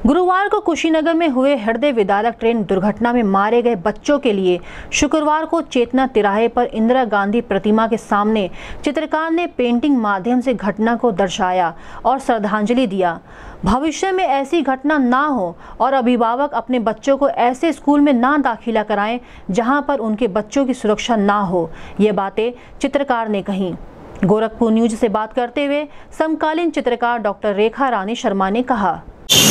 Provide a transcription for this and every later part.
गुरुवार को कुशीनगर में हुए हृदय विदारक ट्रेन दुर्घटना में मारे गए बच्चों के लिए शुक्रवार को चेतना तिराहे पर इंदिरा गांधी प्रतिमा के सामने चित्रकार ने पेंटिंग माध्यम से घटना को दर्शाया और श्रद्धांजलि दिया। भविष्य में ऐसी घटना ना हो और अभिभावक अपने बच्चों को ऐसे स्कूल में ना दाखिला कराएं जहां पर उनके बच्चों की सुरक्षा ना हो, ये बातें चित्रकार ने कहीं। गोरखपुर न्यूज से बात करते हुए समकालीन चित्रकार डॉक्टर रेखा रानी शर्मा ने कहा,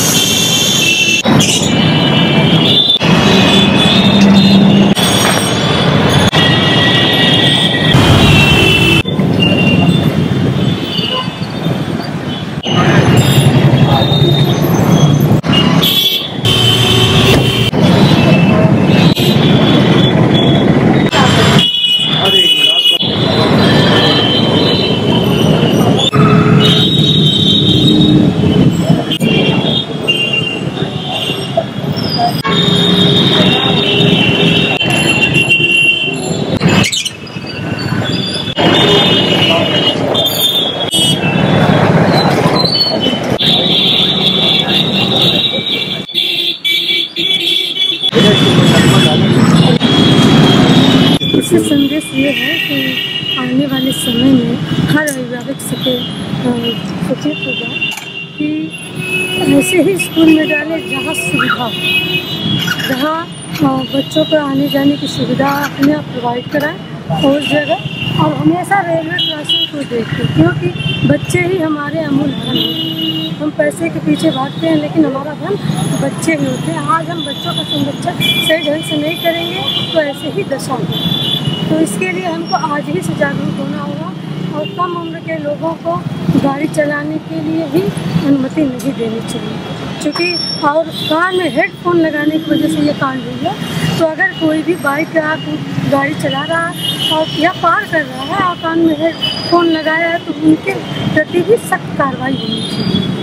इससे संदेश ये है कि आने वाले समय में हर अभिभावक सचेत होगा कि ऐसे ही स्कूल में डालें जहाँ सुविधा, जहाँ बच्चों को आने जाने की सुविधा अपने आप प्रोवाइड कराएं उस जगह। और हमेशा रेलवे क्रॉसिंग को देखें, क्योंकि बच्चे ही हमारे अमूल धन हैं। हम पैसे के पीछे भागते हैं लेकिन हमारा धन बच्चे ही होते हैं। आज हम बच्चों का संरक्षण सही ढंग से नहीं करेंगे तो ऐसे ही दशा होगी। तो इसके लिए हमको आज ही से जागरूक होना होगा और कम उम्र के लोगों को गाड़ी चलाने के लिए भी अनुमति नहीं देनी चाहिए। क्योंकि और कार में हेडफोन लगाने की वजह से ये कांड हुई है। तो अगर कोई भी बाइक या गाड़ी चला रहा है और या पार कर रहा है और कान में हेडफोन लगाया है तो उनके प्रति भी सख्त कार्रवाई होनी चाहिए।